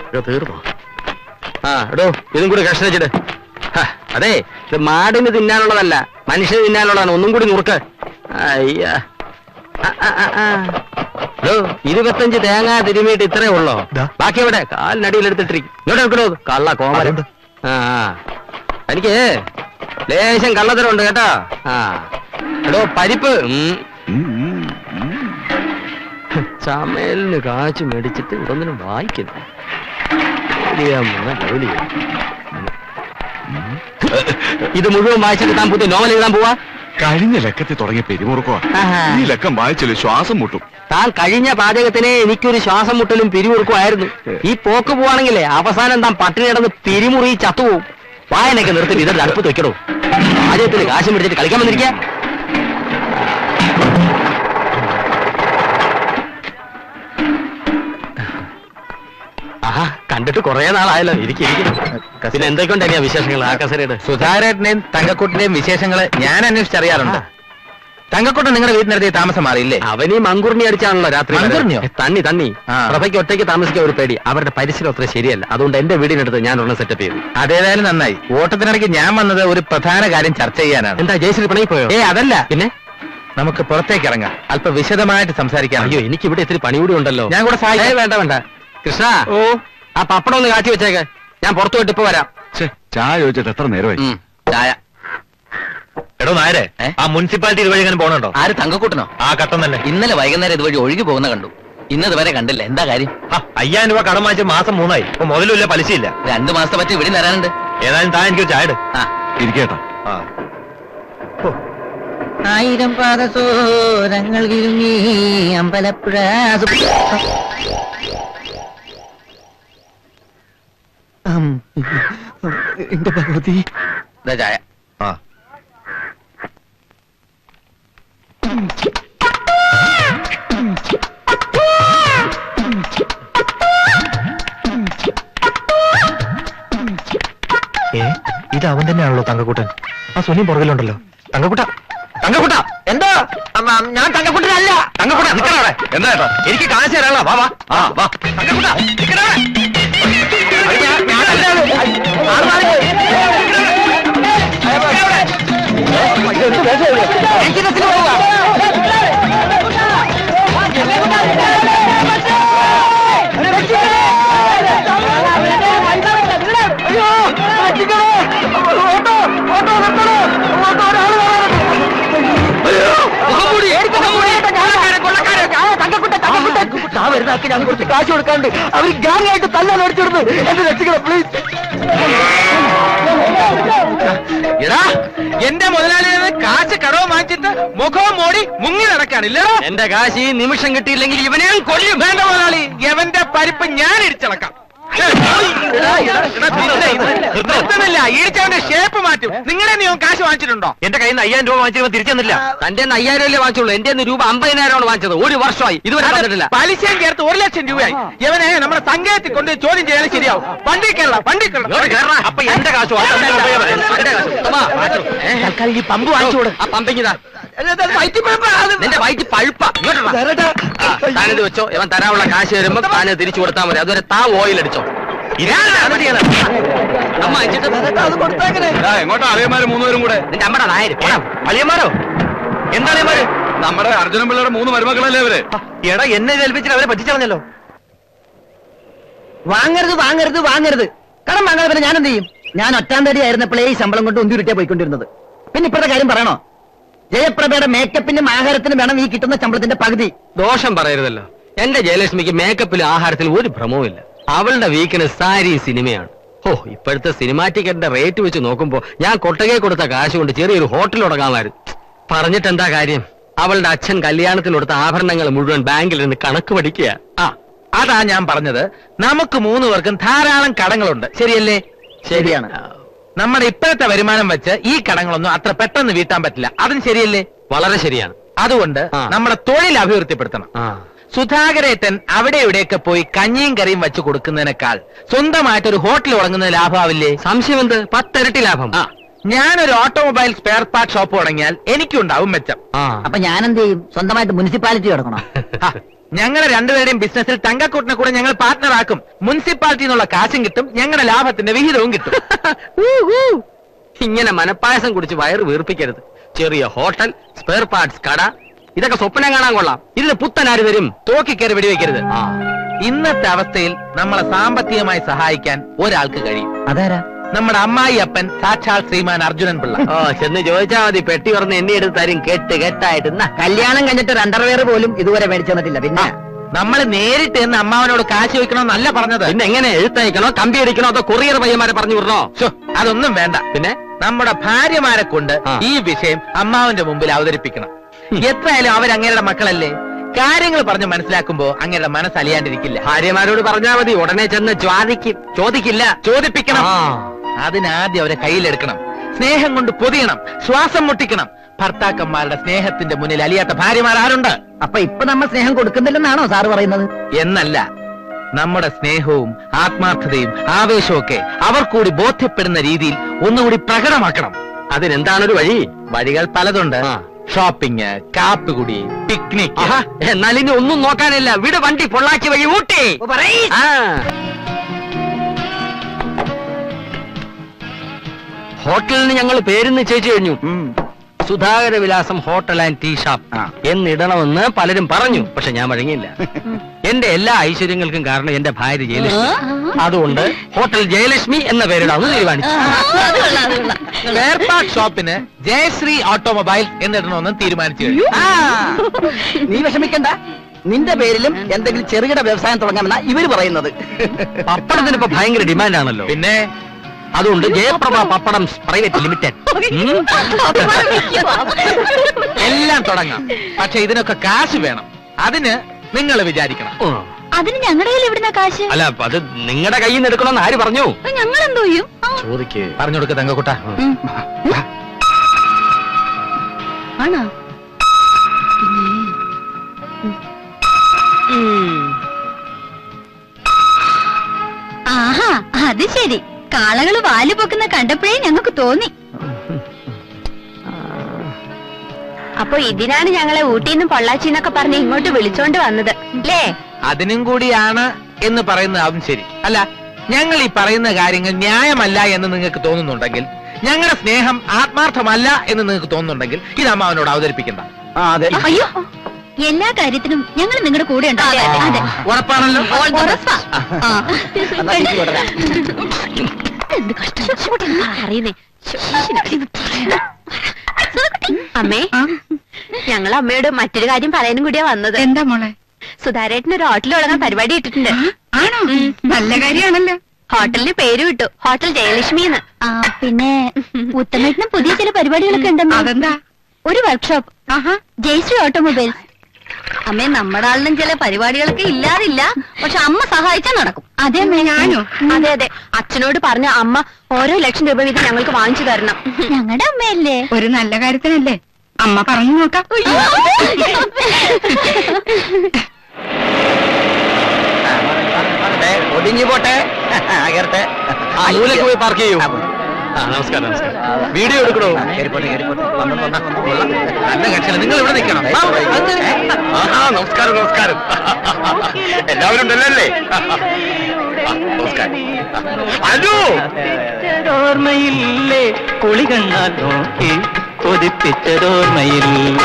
തീർന്നോ? ആ എടോ, ഇതും കൂടി കഷ്ണം വെച്ചിട്ട്. അതെ, ഇത് മാടിന് തിന്നാനുള്ളതല്ല, മനുഷ്യന് തിന്നാനുള്ളതാണ്. ഒന്നും കൂടി നുറുക്ക്. അയ്യാ, 25 തേങ്ങ തിരുമിയിട്ട് ഇത്രേ ഉള്ളോ? ബാക്കി എവിടെ? കാലിനടിയിലെടുത്തിട്ടിരിക്കും. ഇങ്ങോട്ട് നോക്കണോ? കള്ള കോമലുണ്ട്. എനിക്ക് ലേശം കള്ളത്തരമുണ്ട് കേട്ടോ. എടോ പരിപ്പ് ചമലിന് കാച്ചു മേടിച്ചിട്ട് ഇതൊന്നിനും വായിക്കുന്നു. ഇത് മുഴുവൻ വായിച്ചിട്ട് താൻ പുതിയ നോവൽ എഴുതാൻ പോവാ? കഴിഞ്ഞ ലക്കത്തിൽ തുടങ്ങിയ പിരിമുറുക്കോ ഈ ലക്കം വായിച്ചില്ല, ശ്വാസം മുട്ടും. താൻ കഴിഞ്ഞ പാചകത്തിന് എനിക്കൊരു ശ്വാസം മുട്ടലും പിരിമുറുക്കുമായിരുന്നു. ഈ പോക്ക് പോവാണെങ്കിലേ അവസാനം താൻ പട്ടിണി കിടന്ന് പിരിമുറി ചത്തുപോകും. വായനൊക്കെ നിർത്തി ഇതൊരു അടുപ്പത്ത് വെക്കണോ? പാചകത്തിന് കാശം പിടിച്ചിട്ട് കളിക്കാൻ വന്നിരിക്കുക. ആഹാ, കണ്ടിട്ട് കുറെ നാളായല്ലോ. ഇരിക്കും. പിന്നെ എന്തൊക്കെയുണ്ടെങ്കിൽ വിശേഷങ്ങൾ ആ കസരയുടെ? സുധാരേട്ടനെയും തങ്കക്കൂട്ടിന്റെയും വിശേഷങ്ങള് ഞാൻ അന്വേഷിച്ചറിയാറുണ്ട്. തങ്കക്കൂട്ടൻ നിങ്ങളുടെ വീട്ടിനടുത്ത് താമസം മാറിയില്ലേ? അവനീ മങ്കുറിഞ്ഞി അടിച്ചാണല്ലോ രാത്രി. മങ്കുറിഞ്ഞോ? തണ്ണി പ്രഭയ്ക്ക് ഒറ്റയ്ക്ക് താമസിക്കാൻ ഒരു പേടി. അവരുടെ പരിസരം അത്ര ശരിയല്ല. അതുകൊണ്ട് എന്റെ വീടിനടുത്ത് ഞാൻ ഒരെണ്ണം സെറ്റപ്പ് ചെയ്തു. അതേതായാലും നന്നായി. ഓട്ടത്തിനിടയ്ക്ക് ഞാൻ വന്നത് ഒരു പ്രധാന കാര്യം ചർച്ച ചെയ്യാനാണ്. എന്താ, ജയശ്രീ പണി പോയോ? അതല്ല, പിന്നെ നമുക്ക് പുറത്തേക്ക് ഇറങ്ങാം, അല്പം വിശദമായിട്ട് സംസാരിക്കാം. അയ്യോ, എനിക്കിവിടെ ഇത്തിരി പണി കൂടി ഉണ്ടല്ലോ. ഞാൻ കൂടെ സഹായിക്കാം. വേണ്ട കൃഷ്ണ, ആ പപ്പടം ഒന്ന് കാട്ടി വെച്ചേക്ക്. ഞാൻ പുറത്തു പോയിട്ട് ഇപ്പൊ വരാം. ചായ ചോദിച്ചിട്ട് എത്ര നേരമായി? ചായ. എടോ നായരെ, ആ മുനിസിപ്പാലിറ്റി ഇതുവഴി എങ്ങനെ പോകണുണ്ടോ? ആര്, തങ്കക്കൂട്ടനോ? ആ കട്ടം തന്നെ. ഇന്നലെ വൈകുന്നേരം ഇതുവഴി ഒഴുകി പോകുന്ന കണ്ടു. ഇന്നതുവരെ കണ്ടില്ല. എന്താ കാര്യം? 5000 രൂപ കടം വാങ്ങിച്ച മാസം 3 ആയി. ഇപ്പൊ മുതലുമില്ല, പലിശയില്ല. 2 മാസത്തെ പറ്റി ഇവിടെ തരാനുണ്ട്. ഏതായാലും താൻ എനിക്ക് ചായ ഇരിക്കേട്ടാ. 1000 പാദസോരങ്ങൾ കിരുങ്ങി അമ്പലപ്പുഴ. എന്റെ ഭഗവതി, ചായ. ഇത് അവൻ തന്നെയാണല്ലോ തങ്കക്കൂട്ടൻ. ആ സുനി പുറകിലുണ്ടല്ലോ. തങ്കക്കൂട്ട എന്താ? ഞാൻ തങ്കക്കൂട്ടനല്ല. തങ്കക്കൂട്ട നിൽക്കണവിടെ. എന്താ കേട്ടോ, എനിക്ക് കാശ് തരാനുള്ള. വാ തങ്കക്കൂട്ട നിൽക്കണവിടെ. ഞാൻ കുറച്ച് കാശ് കൊടുക്കാണ്ട് അവർ ഗ്യാങ് ആയിട്ട് തല്ലാൻ ഓടിച്ചിടുന്നു. എന്നെ രക്ഷിക്കണം പ്ലീസ്. എടാ, എന്റെ മുതലാളിയെ കാശ് കടവ് വാങ്ങിച്ചിട്ട് മുഖവും മോടി മുങ്ങി നടക്കാനില്ല. എന്റെ കാശ് ഈ നിമിഷം കിട്ടിയില്ലെങ്കിൽ ഇവനെ കൊല്ലും. വേണ്ട മുതലാളി, എവന്റെ പരിപ്പ് ഞാൻ ഇടിച്ചിളക്കാം. ഈടിച്ചവന്റെ ഷേപ്പ് മാറ്റും. നിങ്ങളെ നീ കാശ് വാങ്ങിച്ചിട്ടുണ്ടോ? എന്റെ കയ്യിൽ നിന്ന് 5000 രൂപ വാങ്ങിച്ചത് തിരിച്ചു തന്നില്ല. തന്റെ 5000 രൂപയെ വാങ്ങിച്ചുള്ളൂ. എന്റെ രൂപ 50,000 വാങ്ങിച്ചത്. 1 വർഷമായി ഇതുവരെ തന്നിട്ടില്ല. പലിശയും ചേർത്ത് 1,00,000 രൂപയായി. ഇവനെ നമ്മുടെ സംഘത്തിൽ കൊണ്ട് ചോദ്യം ചെയ്യാൻ ശരിയാവും. വണ്ടി കയറണം. അപ്പൊ എന്റെ കാശ് ഈ പമ്പ് വാങ്ങിച്ചോട്. ആ പമ്പിങ്ങിതാ നിന്റെ വയറ്റി പഴുപ്പ. താനിത് വെച്ചോ. ഇവൻ തരാനുള്ള കാശ് വരുമ്പോ താന് തിരിച്ചു കൊടുത്താൽ മതി. അതുവരെ താ ഓയിൽ അടിച്ചോ. എങ്ങോട്ടാ അളിയന്മാര് 3 പേരും കൂടെ? നിന്റെ അമ്മയുടെ നായര് അളിയന്മാരോ? എന്താ അളിയന്മാര്? നമ്മുടെ അർജുനൻ പിള്ളയുടെ 3 മരുമക്കളല്ലേ അവര്? എടാ, എന്നെ ഏൽപ്പിച്ചിട്ട് അവരെ പറ്റിച്ചറിഞ്ഞല്ലോ. വാങ്ങരുത്. കടം വാങ്ങാതെ പിന്നെ ഞാൻ എന്ത് ചെയ്യും? ഞാൻ ഒറ്റാം തടി ആയിരുന്നപ്പോഴേ ഈ ശമ്പളം കൊണ്ട് ഉന്തിരുട്ടിയാ പോയിക്കൊണ്ടിരുന്നത്. പിന്നെ ഇപ്പോഴത്തെ കാര്യം പറയണോ? ജയപ്രഭയുടെ മേക്കപ്പിനും ആഹാരത്തിനും വേണം ഈ കിട്ടുന്ന ശമ്പളത്തിന്റെ പകുതി. ദോഷം പറയരുതല്ലോ. എന്റെ ജയലക്ഷ്മിക്ക് മേക്കപ്പിലും ആഹാരത്തിലും ഒരു ഭ്രമവും ഇല്ല. അവളുടെ വീക്കിന് സാരി സിനിമയാണ്. ഇപ്പോഴത്തെ സിനിമാ ടിക്കറ്റിന്റെ റേറ്റ് വെച്ച് നോക്കുമ്പോ ഞാൻ കൊട്ടകെ കൊടുത്ത കാശ് കൊണ്ട് ചെറിയൊരു ഹോട്ടൽ തുടങ്ങാമായിരുന്നു. പറഞ്ഞിട്ട് എന്താ കാര്യം? അവളുടെ അച്ഛൻ കല്യാണത്തിന് കൊടുത്ത ആഭരണങ്ങൾ മുഴുവൻ ബാങ്കിൽ നിന്ന് കണക്ക് പഠിക്കുക. അതാ ഞാൻ പറഞ്ഞത്. നമുക്ക് 3 പേർക്കും ധാരാളം കടങ്ങളുണ്ട്. ശരിയല്ലേ? ശരിയാണ്. നമ്മുടെ ഇപ്പോഴത്തെ വരുമാനം വെച്ച് ഈ കടങ്ങളൊന്നും അത്ര പെട്ടെന്ന് വീട്ടാൻ പറ്റില്ല. അതും ശരിയല്ലേ? വളരെ ശരിയാണ്. അതുകൊണ്ട് നമ്മുടെ തൊഴിൽ അഭിവൃദ്ധിപ്പെടുത്തണം. സുധാകരേട്ടൻ അവിടെ ഇവിടെയൊക്കെ പോയി കഞ്ഞിയും കറിയും വെച്ച് കൊടുക്കുന്നതിനേക്കാൾ സ്വന്തമായിട്ടൊരു ഹോട്ടൽ തുടങ്ങുന്നത് ലാഭമാവില്ലേ? സംശയം എന്ത്? 10 ഇരട്ടി ലാഭം. ഞാനൊരു ഓട്ടോമൊബൈൽ സ്പെയർ പാർട്ട് ഷോപ്പ് തുടങ്ങിയാൽ എനിക്കുണ്ടാവും മെച്ചം. അപ്പൊ ഞാൻ എന്ത് ചെയ്യും? സ്വന്തമായിട്ട് മുനിസിപ്പാലിറ്റി തുടങ്ങണം. ഞങ്ങളുടെ രണ്ടുപേരുടെയും ബിസിനസ്സിൽ തങ്കക്കൂട്ടിനെ കൂടെ ഞങ്ങൾ പാർട്ട്ണർ ആക്കും. മുനിസിപ്പാലിറ്റി നിന്നുള്ള കാശും കിട്ടും, ഞങ്ങളുടെ ലാഭത്തിന്റെ വിഹിതവും കിട്ടും. ഇങ്ങനെ മനപ്പായസം കുടിച്ച് വയറ് വീർപ്പിക്കരുത്. ചെറിയ ഹോട്ടൽ, സ്പെയർ പാർട്സ് കട, ഇതൊക്കെ സ്വപ്നം കാണാൻ കൊള്ളാം. ഇതിന് പുത്തനാര് തരും? തോക്കിക്കയറി വെടിവെക്കരുത്. ഇന്നത്തെ അവസ്ഥയിൽ നമ്മളെ സാമ്പത്തികമായി സഹായിക്കാൻ ഒരാൾക്ക് കഴിയും. അതാരാ? നമ്മുടെ അമ്മായി അപ്പൻ സാക്ഷാൽ ശ്രീമാൻ അർജുനൻ പിള്ള. ചെന്ന് ചോദിച്ചാ മതി, പെട്ടി പറഞ്ഞ് എണ്ണി എടുത്ത് തരും. കെട്ടായിട്ട് കല്യാണം കഴിഞ്ഞിട്ട് ഒരു അണ്ടർവെയർ പോലും ഇതുവരെ മേടിച്ചു തന്നിട്ടില്ല. പിന്നെ നമ്മൾ നേരിട്ട് എന്ന് അമ്മാവനോട് കാശ് ചോദിക്കണമെന്നല്ല പറഞ്ഞത്. പിന്നെ എങ്ങനെ എഴുത്തയക്കണോ, കമ്പി അടിക്കണോ, അതോ കൊറിയർ പയ്യന്മാരെ പറഞ്ഞു വിടണോ? അതൊന്നും വേണ്ട. പിന്നെ നമ്മുടെ ഭാര്യമാരെ കൊണ്ട് ഈ വിഷയം അമ്മാവന്റെ മുമ്പിൽ അവതരിപ്പിക്കണം. എത്രയായാലും അവരങ്ങയുടെ മക്കളല്ലേ. കാര്യങ്ങൾ പറഞ്ഞ് മനസ്സിലാക്കുമ്പോ അങ്ങയുടെ മനസ്സ് അലിയാണ്ടിരിക്കില്ല. ഭാര്യമാരോട് പറഞ്ഞാൽ മതി, ഉടനെ ചെന്ന് ചോദിക്കില്ല, ചോദിപ്പിക്കണം. അതിനാദ്യം അവരെ കയ്യിലെടുക്കണം, സ്നേഹം കൊണ്ട് പൊതിയണം, ശ്വാസം മുട്ടിക്കണം. ഭർത്താക്കന്മാരുടെ സ്നേഹത്തിന്റെ മുന്നിൽ അലിയാത്ത ഭാര്യമാർ ആരുണ്ട്? അപ്പൊ ഇപ്പൊ നമ്മൾ സ്നേഹം കൊടുക്കുന്നില്ലെന്നാണോ സാറ് പറയുന്നത്? എന്നല്ല, നമ്മുടെ സ്നേഹവും ആത്മാർത്ഥതയും ആവേശവും ഒക്കെ അവർ കൂടി ബോധ്യപ്പെടുന്ന രീതിയിൽ ഒന്നുകൂടി പ്രകടമാക്കണം. അതിനെന്താണൊരു വഴി? വഴികൾ പലതുണ്ട്. ഷോപ്പിംഗ്, കാപ്പികുടി, പിക്നിക്. എന്നാൽ ഇനി ഒന്നും നോക്കാനില്ല, വിട് വണ്ടി പൊള്ളാച്ചി വഴി ഊട്ടി. ഹോട്ടലിന് ഞങ്ങൾ പേര് നിശ്ചയിച്ചു കഴിഞ്ഞു. Sudhakara Vilasam hotel and tea shop എന്നിടണമെന്ന് പലരും പറഞ്ഞു. പക്ഷെ ഞാൻ വഴങ്ങിയില്ല. എന്റെ എല്ലാ ഐശ്വര്യങ്ങൾക്കും കാരണം എന്റെ ഭാര്യ ജയലക്ഷ്മി. അതുകൊണ്ട് ഹോട്ടൽ ജയലക്ഷ്മി എന്ന പേരിടാമെന്ന് തീരുമാനിച്ചു. സ്പെയർ പാർട്ട് ഷോപ്പിന് ജയശ്രീ ഓട്ടോമൊബൈൽസ് എന്നിടണമെന്ന് തീരുമാനിച്ചു. നീ വിഷമിക്കണ്ട, നിന്റെ പേരിലും എന്തെങ്കിലും ചെറുകിട വ്യവസായം തുടങ്ങാമെന്നാ ഇവര് പറയുന്നത്. പപ്പടത്തിനിപ്പോ ഭയങ്കര ഡിമാൻഡാണല്ലോ. പിന്നെ അതുകൊണ്ട് ജയപ്രഭ പപ്പടം പ്രൈവറ്റ് ലിമിറ്റഡ് എല്ലാം തുടങ്ങാം. പക്ഷെ ഇതിനൊക്കെ കാശ് വേണം. അതിന് നിങ്ങൾ വിചാരിക്കണം. അതിന് ഞങ്ങളുടെ കയ്യിൽ എവിടുന്ന കാശ്? അല്ല, അത് നിങ്ങളുടെ കയ്യിൽ നിന്ന് എടുക്കണമെന്ന് ആര് പറഞ്ഞു? ഞങ്ങൾ എന്തോ ചെയ്യും? ചോദിക്ക്. പറഞ്ഞു കൊടുക്ക തങ്കക്കുട്ട. ആണോ? ആഹാ, അത് ശരി. കാളകള് വാല് പൊക്കുന്ന കണ്ടപ്പോഴേ ഞങ്ങൾക്ക് തോന്നി. അപ്പൊ ഇതിനാണ് ഞങ്ങളെ ഊട്ടിന്ന് പൊള്ളാച്ചിന്നൊക്കെ പറഞ്ഞ് ഇങ്ങോട്ട് വിളിച്ചോണ്ട് വന്നത് അല്ലേ? അതിനും കൂടിയാണ് എന്ന് പറയുന്നതാവും ശരി. അല്ല, ഞങ്ങൾ ഈ പറയുന്ന കാര്യങ്ങൾ ന്യായമല്ല എന്ന് നിങ്ങൾക്ക് തോന്നുന്നുണ്ടെങ്കിൽ, ഞങ്ങളുടെ സ്നേഹം ആത്മാർത്ഥമല്ല എന്ന് നിങ്ങൾക്ക് തോന്നുന്നുണ്ടെങ്കിൽ, ഇത് അമ്മാവനോട് അവതരിപ്പിക്കണ്ട. അയ്യോ, എല്ലാ കാര്യത്തിനും ഞങ്ങൾ നിങ്ങളുടെ കൂടെ ഉണ്ടാവും. ഉറപ്പാണല്ലോ? എന്ത് കഷ്ടം അറിയുന്നേ. അമ്മേ, ഞങ്ങൾ അമ്മയോട് മറ്റൊരു കാര്യം പറയാനും കൂടിയാ വന്നത്. എന്താ മോളെ? സുധാരേട്ടന് ഒരു ഹോട്ടൽ തുടങ്ങാൻ പരിപാടി ഇട്ടിട്ടുണ്ട്. ആണോ? നല്ല കാര്യമാണല്ലോ. ഹോട്ടലിന് പേര് വിട്ടു, ഹോട്ടൽ ജയലക്ഷ്മിന്ന്. പിന്നെ ഉത്തമേട്ടനും പുതിയ ചില പരിപാടികളൊക്കെ ഉണ്ടെന്ന്. അതെന്താ? ഒരു വർക്ക്ഷോപ്പ്, ജയശ്രീ ഓട്ടോമൊബൈൽസ്. അമ്മേ, നമ്മുടെ ആളിനും ചില പരിപാടികളൊക്കെ ഇല്ലാതില്ല. പക്ഷെ അമ്മ സഹായിച്ചാൽ നടക്കും. അതെ അമ്മേ. ഞാനോ? അതെ അതെ, അച്ഛനോട് പറഞ്ഞ അമ്മ ഓരോ ലക്ഷം രൂപ വീതം ഞങ്ങൾക്ക് വാങ്ങിച്ചു തരണം. ഞങ്ങളുടെ അമ്മയല്ലേ? ഒരു നല്ല കാര്യത്തിനല്ലേ? അമ്മ പറഞ്ഞു നോക്കാം. ഒടിഞ്ഞു പോട്ടെ. മൂലക്ക് പോയി പാർക്ക് ചെയ്യൂ. നമസ്കാരം, നമസ്കാരം. വീഡിയോ എടുക്കണോ? നല്ല കക്ഷിയാണ്. നിങ്ങൾ ഇവിടെ നിൽക്കണം. നമസ്കാരം, നമസ്കാരം. എല്ലാവരും ഉണ്ടല്ലേ? നമസ്കാരം. അല്ലോ, ഓർമ്മയില്ലേ കുളികണ്ണാൽ നോക്കി കൊതിപ്പിച്ചതോർമ്മയിൽ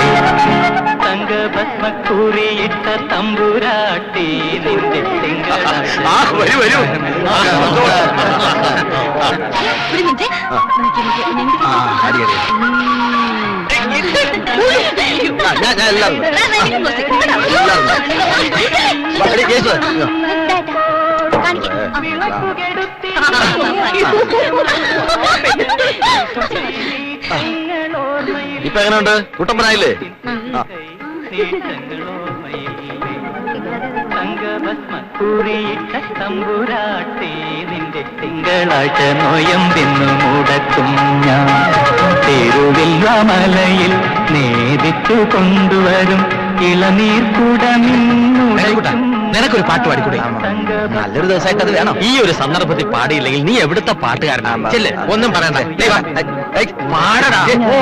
തങ്കഭസ്മക്കൂറിയിട്ട തമ്പുരാട്ടി നിന്റെ വരൂ വരൂ. ഇപ്പൊ എങ്ങനെയുണ്ട്? കുട്ടമ്പനായില്ലേ? തങ്കഭസ്മക്കൂറിയിട്ട തമ്പുരാട്ടി നിന്റെ തിങ്കളാഴ്ച നോയമ്പെന്നു മുടക്കും ഞാൻ തിരുവില്ലാമലയിൽ നേദിച്ചു കൊണ്ടുവരും ഇളനീർ കുടമിന്നുടക്കും. നിനക്കൊരു പാട്ട് പാടിക്കൂടെ? നല്ലൊരു ദിവസമായിട്ട് അത് വേണം. ഈ ഒരു സന്ദർഭത്തിൽ പാടിയില്ലെങ്കിൽ നീ എവിടുത്തെ പാട്ടുകാരനാണ്? ചെല്ല്, ഒന്നും പറയണ്ട. പാടടാ.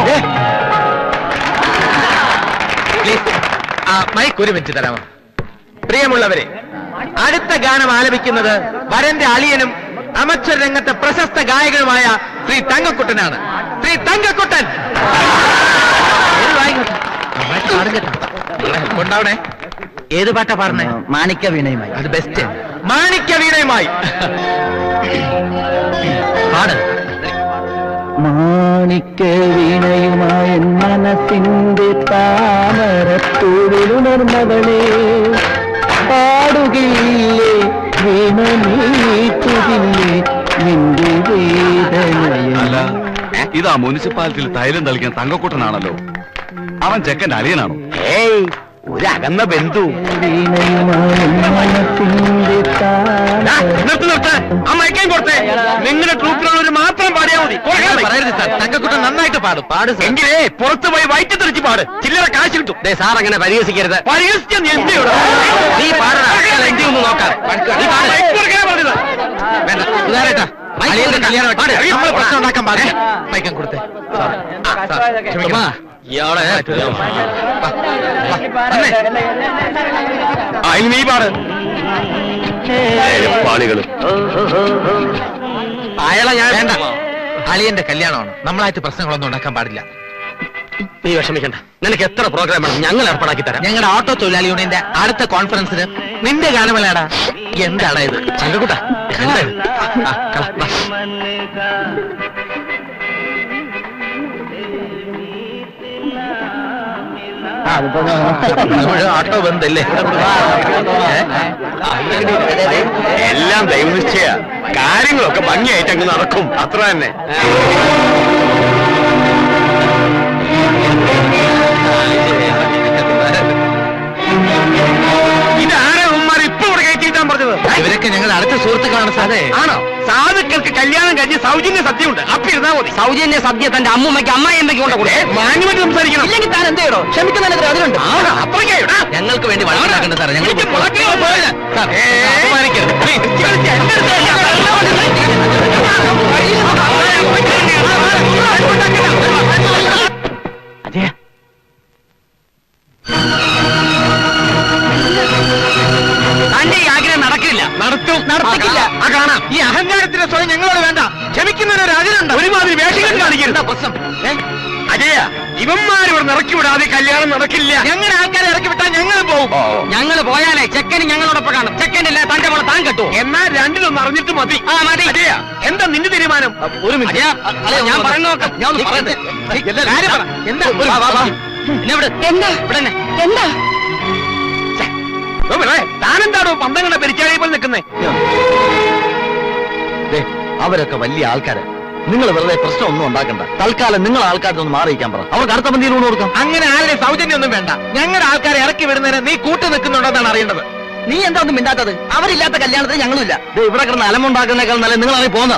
പ്ലീസ്, മൈക്ക് ഒരു മിനിറ്റ് തരാമോ? പ്രിയമുള്ളവരെ, അടുത്ത ഗാനം ആലപിക്കുന്നത് വരന്റെ അളിയനും അമച്ചർ രംഗത്തെ പ്രശസ്ത ഗായകനുമായ ശ്രീ തങ്കക്കുട്ടനാണ്. ശ്രീ തങ്കക്കുട്ടൻ കൊണ്ടാവണേ. ഏത് പാട്ടാ പാടുന്നേ? മാണിക്യ വീണയുമായി. അത് ബെസ്റ്റ്. മാണിക്യ വീണയുമായി പാട്. മാണിക്യ വീണയുമായ മനസ്സിന്റെ താമരപ്പൂവിലുണർന്നവളെ പാടുകയില്ലേ വീണ നീട്ടുകില്ലേ നിന്റെ അല്ല, വേദനയെ. ഇതാ മുനിസിപ്പാലിറ്റിയിൽ തൈലം തളിക്കാൻ തങ്കക്കൂട്ടനാണല്ലോ. അവൻ ചെക്കൻ്റെ അളിയനാണോ? ഏയ്, ഒരു അകന്ന ബന്ധു. നിങ്ങളുടെ ട്രൂപ്പിലുള്ളവർ മാത്രം പാടിയാൽ മതി. പറയരുത് സാർ, തങ്കക്കുട്ടൻ നന്നായിട്ട് പാടും. പാട് എങ്കിലേ പുറത്ത് പോയി വയറ്റി തെറിച്ച് പാട്, ചില്ലറ കാശ് കിട്ടും. സാർ അങ്ങനെ പരിഹസിക്കരുത്. പരിഹസിച്ച നീ എന്തിയോട് നീ പാടണം, എന്തി ഒന്ന് നോക്കാം. വേണ്ട സുധാരേട്ടാ, നമ്മൾ പ്രശ്നം ഉണ്ടാക്കാൻ പാടില്ല. മയക്കം കൊടുത്തേ. ഇയാളെ നീ പാട്. പാളികള് അയാളെ ഞാൻ വേണ്ട, അളിയന്റെ കല്യാണമാണ്, നമ്മളായിട്ട് പ്രശ്നങ്ങളൊന്നും ഉണ്ടാക്കാൻ പാടില്ല. നീ വിഷമിക്കണ്ട. നിനക്ക് എത്ര പ്രോഗ്രാം വേണം ഞങ്ങൾ ഏർപ്പാടാക്കി തരാം. ഞങ്ങളുടെ ഓട്ടോ തൊഴിലാളി യൂണിയന്റെ അടുത്ത കോൺഫറൻസിന് നിന്റെ ഗാനമേളയാടാ. എന്താടാ ഇത്? ചങ്കക്കുട്ട ഓട്ടോ ബന്ധല്ലേ? എല്ലാം ദൈവനിശ്ചയ. കാര്യങ്ങളൊക്കെ ഭംഗിയായിട്ട് അങ്ങ് നടക്കും, അത്ര തന്നെ. ഇതാരാ ഉമ്മാർ ഇപ്പൊ ഇവിടെ കയറ്റിയിട്ടാൻ പറഞ്ഞത്? ഇവരൊക്കെ ഞങ്ങളുടെ അടുത്ത സുഹൃത്തുക്കളാണ് സാറേ. ആണോ? സാധുക്കൾക്ക് കല്യാണം കഴിഞ്ഞ് സൗജന്യ സദ്യയുണ്ട്, അപ്പൊ ഇരുന്നാ മതി. സൗജന്യ സദ്യ തന്റെ അമ്മൂമ്മയ്ക്ക് അമ്മായിയമ്മയ്ക്ക് കൊണ്ടുകൂടെ? മാന്യമായിട്ട് സംസാരിക്കണം. ഇല്ലെങ്കിൽ താൻ എന്ത് ചെയ്യണോ? ക്ഷമിക്കുന്നതിന് അതിലുണ്ട്. ഞങ്ങൾക്ക് വേണ്ടി വളർന്നാക്കണ്ട സാറേ. ഞങ്ങൾ അപമാനിക്കരുത്. അജയ, തന്റെ ഈ ആഗ്രഹം നടക്കില്ല. നടത്തിക്കില്ല. ആ കാണാം. ഈ അഹങ്കാരത്തിന്റെ സ്വയം ഞങ്ങളോട് വേണ്ട. ക്ഷമിക്കുന്നതിനൊരു അതിലുണ്ട്. ഒരുമാതിരി വേഷങ്ങൾ കാണിക്കരുത്. പ്രശ്നം അജയ, ഇവന്മാരിവിടെ ഇറക്കി വിടാതെ കല്യാണം നടക്കില്ല. ഞങ്ങളുടെ ആൾക്കാരെ ഇറക്കി വിട്ടാൽ ഞങ്ങൾ പോകും. ഞങ്ങൾ പോയാലേ ചെക്കന് ഞങ്ങളോടൊപ്പം കാണും. ചെക്കനില്ല തന്റെ മോളെ താൻ കെട്ടു. എന്നാൽ രണ്ടിലൊന്നും അറിഞ്ഞിട്ട് മതി. മതി. അജയ, എന്താ നിന്റെ തീരുമാനം? ഒരു മിനിറ്റ്. ഞാൻ പറയുന്ന നോക്കാം. ഞാൻ ഒന്ന് പറയട്ടെ. കാര്യം പറ. എന്താ? എന്താ താനെന്താണോ പന്തങ്ങളുടെ പെരിച്ചാഴിയെ പോലെ നിൽക്കുന്നേ? അവരൊക്കെ വലിയ ആൾക്കാര്. നിങ്ങൾ വെറുതെ പ്രശ്നമൊന്നും ഉണ്ടാക്കണ്ട. തൽക്കാലം നിങ്ങൾ ആൾക്കാരൊന്ന് മാറിയിക്കാൻ പറ. അവർക്ക് അടുത്ത പന്തിയിൽ ഊണ് കൊടുക്കാം. അങ്ങനെ ആരുടെ സൗജന്യമൊന്നും വേണ്ട. ഞങ്ങളുടെ ആൾക്കാരെ ഇറക്കി വിടുന്നതിന് നീ കൂട്ടു നിൽക്കുന്നുണ്ടെന്നാണ് അറിയേണ്ടത്. നീ എന്താ ഒന്നും മിണ്ടാത്തത്? അവരില്ലാത്ത കല്യാണത്തിന് ഞങ്ങളുമില്ല. ഇവിടെ കിടന്ന് അലമുണ്ടാക്കുന്നേക്കാൾ നല്ല നിങ്ങൾ അതിൽ പോകുന്നോ?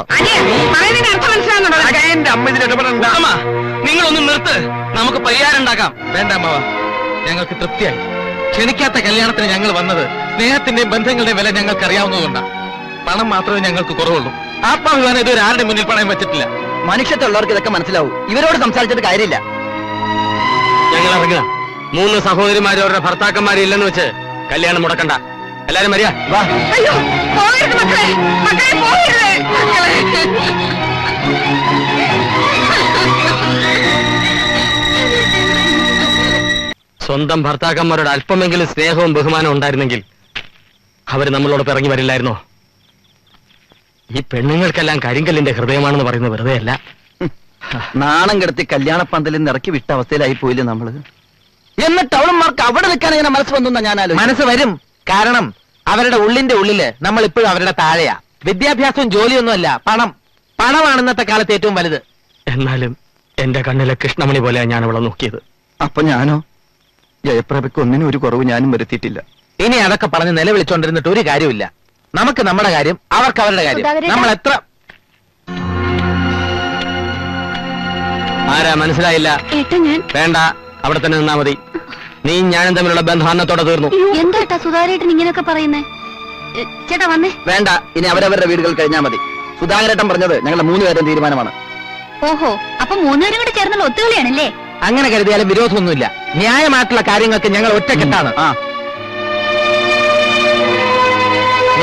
എന്റെ അമ്മ ഇതിൽ ഇടപെടണ്ട. നിങ്ങളൊന്നും നിർത്ത്, നമുക്ക് പരിഹാരം ഉണ്ടാക്കാം. വേണ്ട അമ്മവ, ഞങ്ങൾക്ക് തൃപ്തിയായി. ക്ഷണിക്കാത്ത കല്യാണത്തിന് ഞങ്ങൾ വന്നത് സ്നേഹത്തിന്റെയും ബന്ധങ്ങളുടെയും വില ഞങ്ങൾക്ക് അറിയാവുന്നതുകൊണ്ടാണ്. പണം മാത്രമേ ഞങ്ങൾക്ക് കുറവുള്ളൂ. ആത്മാഭിമാനം ഇതുവരെ ആരുടെ മുന്നിൽ പണയം വെച്ചിട്ടില്ല. മനുഷ്യത്തുള്ളവർക്ക് ഇതൊക്കെ മനസ്സിലാവും. ഇവരോട് സംസാരിച്ചിട്ട് കാര്യമില്ല. ഞങ്ങൾ ഇറങ്ങുക. 3 സഹോദരിമാരും അവരുടെ ഭർത്താക്കന്മാരും ഇല്ലെന്ന് വെച്ച് കല്യാണം മുടക്കണ്ട. എല്ലാരും വരിക. വാ. അയ്യോ, പോകരുത് മക്കളെ, മക്കളെ പോകരുത്. സ്വന്തം ഭർത്താക്കന്മാരോട് അല്പമെങ്കിലും സ്നേഹവും ബഹുമാനവും ഉണ്ടായിരുന്നെങ്കിൽ അവർ നമ്മളോടൊപ്പം ഇറങ്ങി വരില്ലായിരുന്നോ? ഈ പെണ്ണുങ്ങൾക്കെല്ലാം കരിങ്കല്ലിന്റെ ഹൃദയമാണെന്ന് പറയുന്നത് വെറുതെ അല്ല. നാണം കെടുത്തി കല്യാണപ്പന്തലിൽ നിന്ന് ഇറക്കി വിട്ട അവസ്ഥയിലായി പോയില്ലേ നമ്മള്? എന്നിട്ട് അവളന്മാർക്ക് അവിടെ നിൽക്കാൻ ഇങ്ങനെ മനസ്സ് വന്നു ഞാൻ ആലോചിച്ചു. മനസ്സ് വരും. കാരണം അവരുടെ ഉള്ളിന്റെ ഉള്ളില് നമ്മൾ ഇപ്പോഴും അവരുടെ താഴെയാ. വിദ്യാഭ്യാസവും ജോലിയൊന്നുമല്ല, പണം. പണമാണ് ഇന്നത്തെ കാലത്ത് ഏറ്റവും വലുത്. എന്നാലും എന്റെ കണ്ണിലെ കൃഷ്ണമണി പോലെയാണ് ഞാൻ അവളെ നോക്കിയത്. അപ്പൊ ഞാനോ? ജയപ്രഭയ്ക്ക് ഒന്നിനും ഒരു കുറവ് ഞാനും വരുത്തിയിട്ടില്ല. ഇനി അതൊക്കെ പറഞ്ഞ് നിലവിളിച്ചോണ്ടിരുന്നിട്ട് ഒരു കാര്യമില്ല. നമുക്ക് നമ്മുടെ കാര്യം, അവർക്ക് അവരുടെ കാര്യം. നമ്മൾ എത്ര ആരാ മനസ്സിലായില്ല? വേണ്ട, അവിടെ തന്നെ നിന്നാ മതി. നീ ഞാനും തമ്മിലുള്ള ബന്ധം അന്നത്തോടെ തീർന്നു. എന്താ സുധാരേട്ടൻ ഇങ്ങനെയൊക്കെ പറയുന്നേ? ചേട്ടാ വന്നേ. വേണ്ട, ഇനി അവരവരുടെ വീടുകൾ കഴിഞ്ഞാൽ മതി. സുധാകരേട്ടൻ പറഞ്ഞത് ഞങ്ങളുടെ 3 പേരുടെ തീരുമാനമാണ്. ഓഹോ, അപ്പൊ 3 പേരും കൂടെ ചേർന്നുള്ള ഒത്തുകളിയാണല്ലേ? അങ്ങനെ കരുതിയാലും വിരോധമൊന്നുമില്ല. ന്യായമായിട്ടുള്ള കാര്യങ്ങൾക്ക് ഞങ്ങൾ ഒറ്റക്കെട്ടാണ്.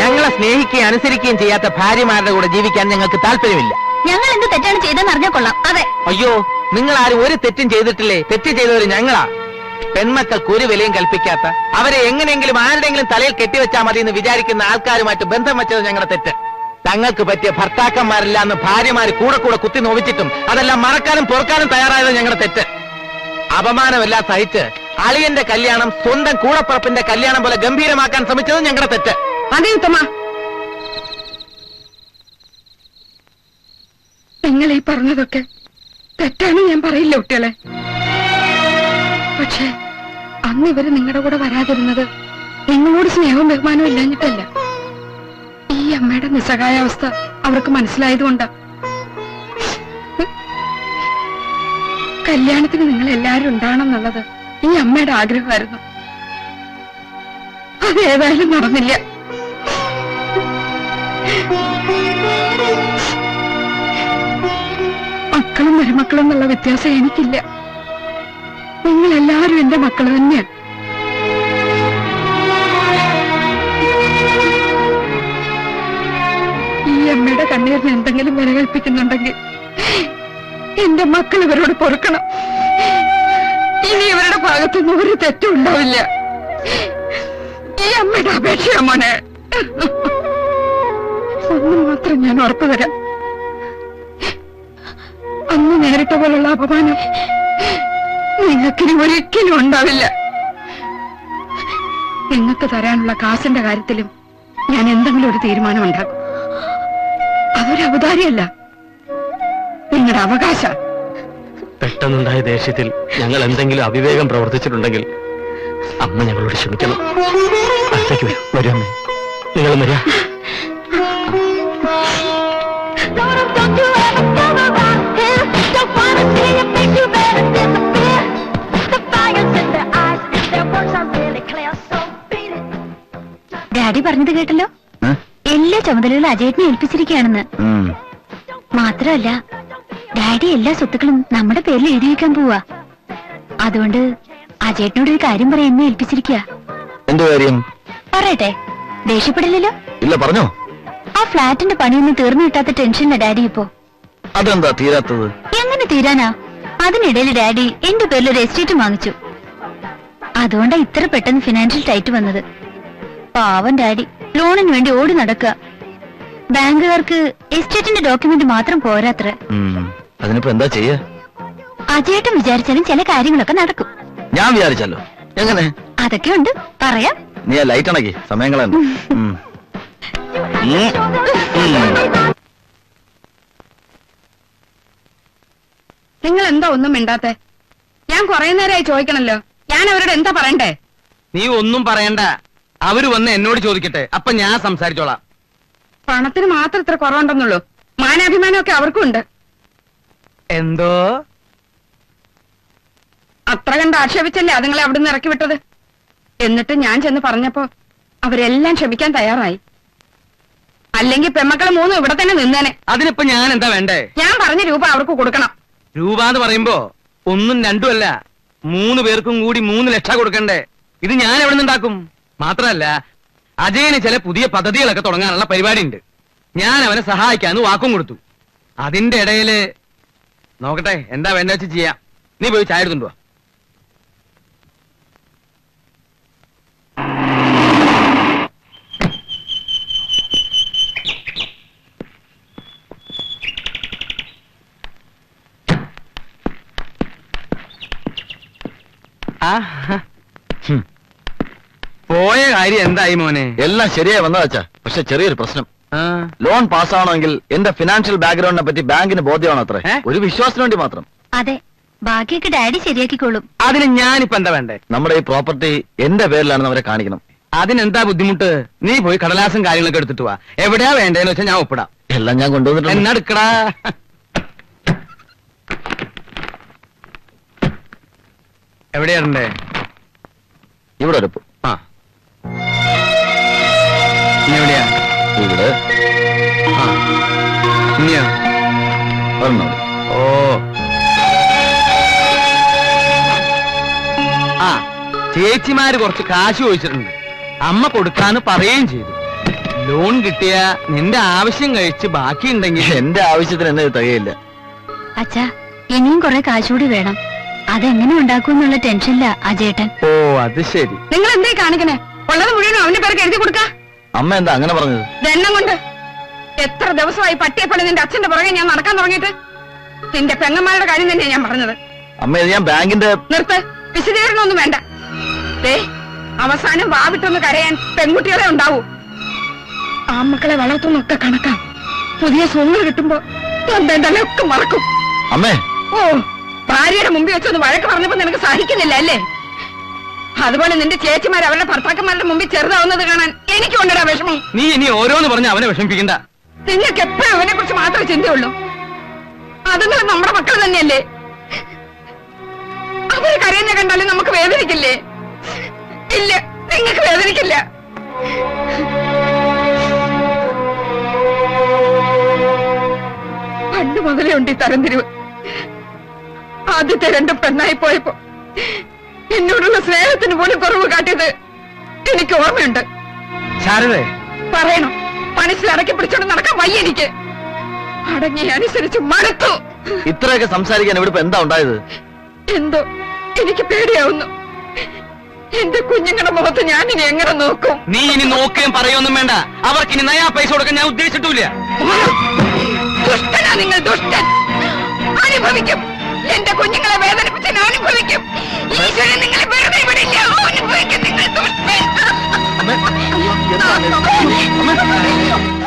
ഞങ്ങളെ സ്നേഹിക്കുകയും അനുസരിക്കുകയും ചെയ്യാത്ത ഭാര്യമാരുടെ കൂടെ ജീവിക്കാൻ ഞങ്ങൾക്ക് താല്പര്യമില്ല. ഞങ്ങൾ എന്ത് തെറ്റാണ് ചെയ്തെന്ന് അറിഞ്ഞാൽ കൊള്ളാം. അതെ. അയ്യോ, നിങ്ങൾ ആരും ഒരു തെറ്റും ചെയ്തിട്ടില്ലേ? തെറ്റ് ചെയ്തവര് ഞങ്ങളാ. പെൺമക്കൾക്ക് ഒരു വിലയും കൽപ്പിക്കാത്ത, അവരെ എങ്ങനെയെങ്കിലും ആരുടെയെങ്കിലും തലയിൽ കെട്ടിവെച്ചാൽ മതി എന്ന് വിചാരിക്കുന്ന ആൾക്കാരുമായിട്ട് ബന്ധം വെച്ചത് ഞങ്ങളുടെ തെറ്റ്. തങ്ങൾക്ക് പറ്റിയ ഭർത്താക്കന്മാരില്ല എന്ന് ഭാര്യമാര് കൂടെ കൂടെ കുത്തി നോവിച്ചിട്ടും അതെല്ലാം മറക്കാനും പൊറുക്കാനും തയ്യാറായത് ഞങ്ങളുടെ തെറ്റ്. അപമാനമെല്ലാം സഹിച്ച് അളിയന്റെ കല്യാണം സ്വന്തം കൂടപ്പുറപ്പിന്റെ കല്യാണം പോലെ ഗംഭീരമാക്കാൻ ശ്രമിച്ചത് ഞങ്ങളുടെ തെറ്റ്. അതെ ഉത്തമ, നിങ്ങൾ ഈ പറഞ്ഞതൊക്കെ തെറ്റാണ് ഞാൻ പറയില്ല കുട്ടികളെ. പക്ഷേ അന്ന് ഇവര് നിങ്ങളുടെ കൂടെ വരാതിരുന്നത് നിങ്ങളോട് സ്നേഹവും ബഹുമാനവും ഇല്ലാഞ്ഞിട്ടല്ല. ഈ അമ്മയുടെ നിസ്സഹായാവസ്ഥ അവർക്ക് മനസ്സിലായതുകൊണ്ടാ. കല്യാണത്തിന് നിങ്ങൾ എല്ലാവരും ഉണ്ടാകണം എന്നുള്ളത് ഈ അമ്മയുടെ ആഗ്രഹമായിരുന്നു. അതേതായാലും നടന്നില്ല. മക്കളും മരുമക്കളും എന്നുള്ള വ്യത്യാസം എനിക്കില്ല. നിങ്ങൾ എല്ലാവരും എന്റെ മക്കൾ തന്നെയാണ്. ഈ അമ്മയുടെ കണ്ണീരിന് എന്തെങ്കിലും വില കൽപ്പിക്കുന്നുണ്ടെങ്കിൽ എന്റെ മക്കൾ ഇവരോട് പൊറുക്കണം. ഇനി ഇവരുടെ ഭാഗത്തുനിന്ന് ഒരു തെറ്റും ഉണ്ടാവില്ല. ഈ അമ്മയുടെ അപേക്ഷയാ മോനെ. ഒന്ന് മാത്രം ഞാൻ ഉറപ്പു തരാം, അന്ന് നേരിട്ട പോലുള്ള അപമാനം നിങ്ങൾക്കിനി ഒരിക്കലും ഉണ്ടാവില്ല. നിങ്ങൾക്ക് തരാനുള്ള കാശിന്റെ കാര്യത്തിലും ഞാൻ എന്തെങ്കിലും ഒരു തീരുമാനം ഉണ്ടാക്കും. അതൊരു ഔദാര്യമല്ല, നിങ്ങളുടെ അവകാശ. പെട്ടെന്നുണ്ടായ ദേഷ്യത്തിൽ ഞങ്ങൾ എന്തെങ്കിലും അവിവേകം പ്രവർത്തിച്ചിട്ടുണ്ടെങ്കിൽ അമ്മ ഞങ്ങളോട് ക്ഷമിക്കണം. അടുത്തേക്ക് വരൂ അമ്മേ, നിങ്ങൾ വരാ. ഡാഡി പറഞ്ഞത് കേട്ടല്ലോ, എല്ലാ ചുമതലകളും അജയേട്ടനെ ഏൽപ്പിച്ചിരിക്കുകയാണെന്ന്. മാത്രമല്ല, ഡാഡി എല്ലാ സ്വത്തുക്കളും നമ്മുടെ പേരിൽ എഴുതി വെക്കാൻ പോവാ. അതുകൊണ്ട് അജയേട്ടനോട് ഒരു കാര്യം പറയാൻ എന്നെ ഏൽപ്പിച്ചിരിക്കുക. എന്ത് കാര്യം? പറയട്ടെ, ദേഷ്യപ്പെടില്ലല്ലോ? ഇല്ല, പറഞ്ഞോ. ആ ഫ്ലാറ്റിന്റെ പണിയൊന്നും തീർന്നു കിട്ടാത്ത ടെൻഷനില്ല ഡാഡി ഇപ്പോ. അതെന്താ തീരാത്തത്? എങ്ങനെ തീരാനാ? അതിനിടയിൽ ഡാഡി എന്റെ പേരിൽ ഒരു എസ്റ്റേറ്റ് വാങ്ങിച്ചു. അതുകൊണ്ടാ ഇത്ര പെട്ടെന്ന് ഫിനാൻഷ്യൽ ടൈറ്റ് വന്നത്. പാവം ഡാഡി ലോണിന് വേണ്ടി ഓടി നടക്കുക. ബാങ്കുകാർക്ക് എസ്റ്റേറ്റിന്റെ ഡോക്യുമെന്റ് മാത്രം പോരാത്ര. അതിനിപ്പോ എന്താ ചെയ്യാ? അജയേട്ടൻ വിചാരിച്ചാലും ചില കാര്യങ്ങളൊക്കെ നടക്കും. ഞാൻ വിചാരിച്ചല്ലോ. എങ്ങനെ? അതൊക്കെ ഉണ്ട്, പറയാം. നീ ആ ലൈറ്റ് അണക്കി, സമയങ്ങളാണ്. നിങ്ങൾ എന്താ ഒന്നും മിണ്ടാത്തെ? ഞാൻ കുറെ നേരമായി ചോദിക്കണല്ലോ, ഞാൻ അവരോട് എന്താ പറയണ്ടേ? നീ ഒന്നും പറയണ്ട, അവര് വന്ന് എന്നോട് ചോദിക്കട്ടെ, അപ്പൊ ഞാൻ സംസാരിച്ചോളാം. പണത്തിന് മാത്രം ഇത്ര കുറവുണ്ടെന്നുള്ളൂ, മാനാഭിമാനമൊക്കെ അവർക്കും ഉണ്ട്. എന്തോ? അത്ര കണ്ട് ആക്ഷേപിച്ചല്ലേ അതുങ്ങളെ അവിടുന്ന് ഇറക്കി വിട്ടത്. എന്നിട്ട് ഞാൻ ചെന്ന് പറഞ്ഞപ്പോ അവരെല്ലാം ക്ഷമിക്കാൻ തയ്യാറായി. അല്ലെങ്കിൽ പെമ്മക്കളെ മൂന്നും ഇവിടെ തന്നെ നിന്നേനെ. അതിനിപ്പോ ഞാൻ എന്താ വേണ്ടേ? ഞാൻ പറഞ്ഞ രൂപ അവർക്ക് കൊടുക്കണം. രൂപ എന്ന് പറയുമ്പോ ഒന്നും രണ്ടും അല്ല, 3 പേർക്കും കൂടി 3 ലക്ഷം കൊടുക്കണ്ടേ? ഇത് ഞാൻ എവിടെ നിന്നുണ്ടാക്കും? മാത്രമല്ല, അജയന് ചില പുതിയ പദ്ധതികളൊക്കെ തുടങ്ങാനുള്ള പരിപാടി ഉണ്ട്. ഞാൻ അവനെ സഹായിക്കാന്ന് വാക്കും കൊടുത്തു. അതിന്റെ ഇടയില് നോക്കട്ടെ, എന്താ വേണ്ട വെച്ച് ചെയ്യാം. നീ പോയി ചായ എടുത്തുണ്ടോ? പോയ കാര്യം എന്തായി മോനെ? എല്ലാം ശരിയായി വന്നതാച്ചാ, പക്ഷെ ചെറിയൊരു പ്രശ്നം. ലോൺ പാസ്സാവണമെങ്കിൽ എന്റെ ഫിനാൻഷ്യൽ ബാക്ക്ഗ്രൗണ്ടിനെ പറ്റി ബാങ്കിന് ബോധ്യമാണോ? അത്രേ, ഒരു വിശ്വാസത്തിന് വേണ്ടി മാത്രം. അതെ, ബാക്കിയൊക്കെ ഡാഡി ശരിയാക്കിക്കോളും. അതിന് ഞാനിപ്പോ എന്താ വേണ്ടേ? നമ്മുടെ ഈ പ്രോപ്പർട്ടി എന്റെ പേരിലാണെന്ന് അവരെ കാണിക്കണം. അതിനെന്താ ബുദ്ധിമുട്ട്? നീ പോയി കടലാസും കാര്യങ്ങളൊക്കെ എടുത്തിട്ട് വാ. എവിടെയാ വേണ്ടേന്ന് വെച്ചാൽ ഞാൻ ഒപ്പിടാം. എല്ലാം ഞാൻ കൊണ്ടുവന്നിട്ടുണ്ട്. എന്നെടുക്കടാ. എവിടെയാണ്ടേ? ഇവിടെ ഒരു ആ, ഇനി എവിടെയാ? ഇവിടെ ആ, ഇനിയോ? ഒരെണ്ണം. ഓ, ചേച്ചിമാര് കുറച്ച് കാശ് ചോദിച്ചിട്ടുണ്ട്. അമ്മ കൊടുക്കാന്ന് പറയുകയും ചെയ്തു. ലോൺ കിട്ടിയ നിന്റെ ആവശ്യം കഴിച്ച് ബാക്കിയുണ്ടെങ്കിൽ എന്റെ ആവശ്യത്തിന് എന്നെ ഇത് തികയില്ല. അച്ഛാ ഇനിയും കുറെ കാശുകൂടി വേണം. അതെങ്ങനെ ഉണ്ടാക്കും എന്നുള്ള ടെൻഷനില്ല അജേട്ടൻ. ഓ അത് ശരി. നിങ്ങൾ എന്തേ കാണിക്കണേ? ഉള്ളത് മുഴുവനും അവന്റെ പേർക്ക് എഴുതി കൊടുക്ക. അമ്മ എന്താ അങ്ങനെ പറഞ്ഞത്? എണ്ണം കൊണ്ട് എത്ര ദിവസമായി പട്ടിയെപ്പണി നിന്റെ അച്ഛന്റെ പുറകെ ഞാൻ നടക്കാൻ തുടങ്ങിയിട്ട്. നിന്റെ പെങ്ങന്മാരുടെ കാര്യം തന്നെയാ ഞാൻ പറഞ്ഞത്. അമ്മ ഇത് ഞാൻ ബാങ്കിന്റെ... നിർത്ത്, വിശദീകരണമൊന്നും വേണ്ട. ദേ അവസാനം വാവിട്ടൊന്ന് കരയാൻ പെൺകുട്ടികളെ ഉണ്ടാവൂ. ആമക്കളെ വളർത്തുന്നൊക്കെ കണക്കാം. പുതിയ സോങ്ങൾ കിട്ടുമ്പോ ഒക്കെ മറക്കും. അമ്മേ ഓ, ഭാര്യയുടെ മുമ്പിൽ വെച്ചൊന്ന് വഴക്ക് പറഞ്ഞപ്പോ നിനക്ക് സഹിക്കുന്നില്ല അല്ലേ? അതുപോലെ നിന്റെ ചേച്ചിമാർ അവരുടെ ഭർത്താക്കന്മാരുടെ മുമ്പിൽ ചെറുതാവുന്നത് കാണാൻ എനിക്ക് കൊണ്ടിടാ വിഷമം. നീ ഇനി ഓരോന്ന് പറഞ്ഞ് അവനെ വിഷമിപ്പിക്കണ്ട. നിങ്ങൾക്ക് എപ്പോഴും അവനെ കുറിച്ച് മാത്രമേ ചിന്തയുള്ളൂ. അതുങ്ങൾ നമ്മുടെ മക്കൾ തന്നെയല്ലേ? അവര് കരയുന്ന കണ്ടാലും നമുക്ക് വേദനിക്കില്ലേ? ഇല്ല, നിങ്ങൾക്ക് വേദനിക്കില്ല. പണ്ട് മുതലേ ഉണ്ട് ഈ തരംതിരിവ്. ആദ്യത്തെ 2 പെണ്ണായി പോയപ്പോ എന്നോടുള്ള സ്നേഹത്തിന് പോലും കുറവ് കാട്ടിയത് എനിക്ക് ഓർമ്മയുണ്ട്. ശാരദേ, പറയണം, മനസ്സിൽ അടക്കി പിടിച്ചോണ്ട് നടക്കാൻ വയ്യ എനിക്ക്. അടങ്ങി അനുസരിച്ച് മടുത്തു. ഇത്രയൊക്കെ സംസാരിക്കാൻ ഇവിടെ ഇപ്പൊ എന്താ ഉണ്ടായത്? എന്തോ എനിക്ക് പേടിയാവുന്നു. എന്റെ കുഞ്ഞുങ്ങളുടെ മുഖത്ത് ഞാനിനി എങ്ങനെ നോക്കും? നീ ഇനി നോക്കുകയും പറയൊന്നും വേണ്ട. അവർക്ക് ഇനി നയാ പൈസ കൊടുക്കാൻ ഞാൻ ഉദ്ദേശിച്ചിട്ടില്ല. ദുഷ്ടനാ നിങ്ങൾ, ദുഷ്ടൻ. അനുഭവിക്കും, എന്റെ കുഞ്ഞുങ്ങളെ വേദനിപ്പിച്ച് ഞാൻ അനുഭവിക്കും. ഈശ്വരൻ നിങ്ങളെ വെറുതെ വിടില്ല. അനുഭവിക്കും നിങ്ങൾ, ദുഷ്ടൻ.